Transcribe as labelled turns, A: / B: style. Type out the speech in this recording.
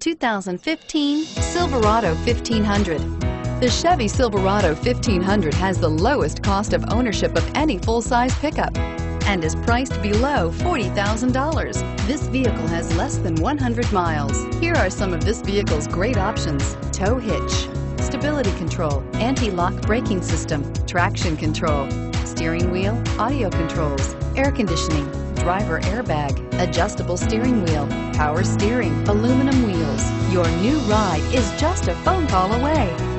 A: 2015 Silverado 1500. The Chevy Silverado 1500 has the lowest cost of ownership of any full-size pickup and is priced below $40,000. This vehicle has less than 100 miles. Here are some of this vehicle's great options: tow hitch, stability control, anti-lock braking system, traction control, steering wheel audio controls, air conditioning, driver airbag, adjustable steering wheel, power steering, aluminum wheels. Your new ride is just a phone call away.